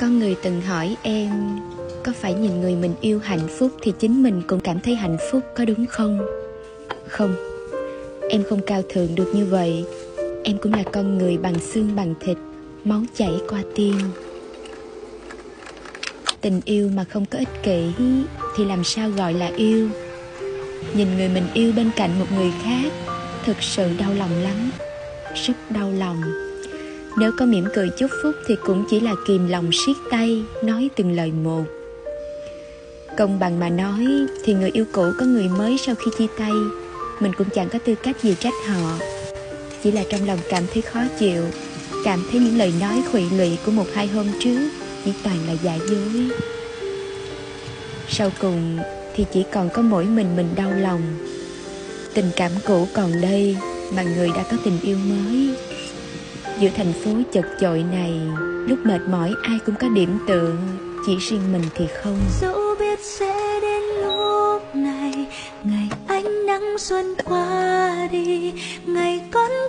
Có người từng hỏi em, có phải nhìn người mình yêu hạnh phúc thì chính mình cũng cảm thấy hạnh phúc, có đúng không? Không, em không cao thượng được như vậy. Em cũng là con người bằng xương bằng thịt, máu chảy qua tim. Tình yêu mà không có ích kỷ thì làm sao gọi là yêu? Nhìn người mình yêu bên cạnh một người khác, thực sự đau lòng lắm, rất đau lòng. Nếu có mỉm cười chúc phúc thì cũng chỉ là kìm lòng siết tay, nói từng lời một. Công bằng mà nói thì người yêu cũ có người mới sau khi chia tay, mình cũng chẳng có tư cách gì trách họ. Chỉ là trong lòng cảm thấy khó chịu, cảm thấy những lời nói khụy lụy của một hai hôm trước chỉ toàn là giả dối. Sau cùng thì chỉ còn có mỗi mình đau lòng. Tình cảm cũ còn đây mà người đã có tình yêu mới. Giữa thành phố chật chội này, lúc mệt mỏi ai cũng có điểm tựa, chỉ riêng mình thì không. Dẫu biết sẽ đến lúc này, ngày ánh nắng xuân qua đi, ngày con